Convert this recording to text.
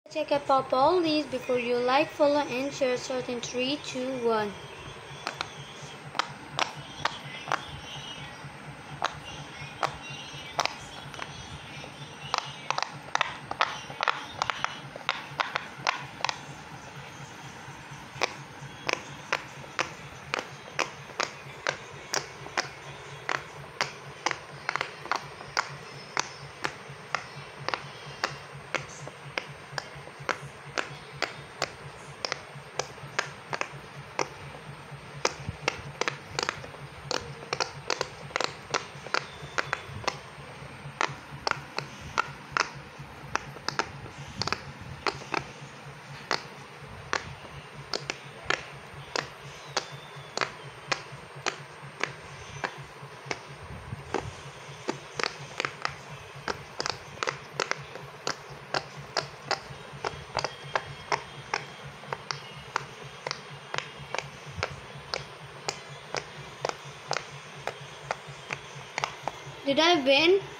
Check out pop all these before you like, follow, and share. Start in 3, 2, 1. Did I win?